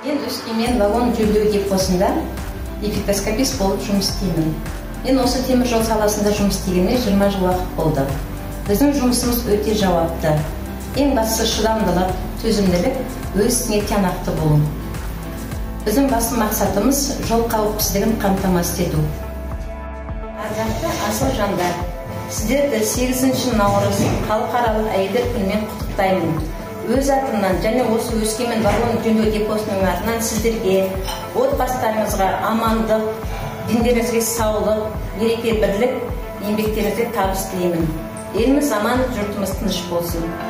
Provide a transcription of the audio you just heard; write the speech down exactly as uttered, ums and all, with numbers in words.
Мен Өскемен вагон жөндеу депосында эффектоскопист болып жұмыс істеймін. Мен осы темір жол саласында жұмыс істегеніме жиырма жыл уақыт болды. Біздің жұмысымыз өте жауапты. Ең бастысы шыдамдылық, төзімділік, өз ісіңе тиянақты болу. Біздің басты мақсатымыз жол қауіпсіздігін қамтамасыз ету. Ардақты асыл жандар, сіздерді сегізінші наурыз халықаралық әйелдер күнімен құттықтаймын. Өз атымнан және осы Өскемен вагон жөндеу депосының атынан сіздерге, отбасыларыңызға амандық, дендеріңізге саулық, береке бірлік, еңбектеріңізге табыс тілеймін. Еліміз аман, жұртымыз тыныш болсын.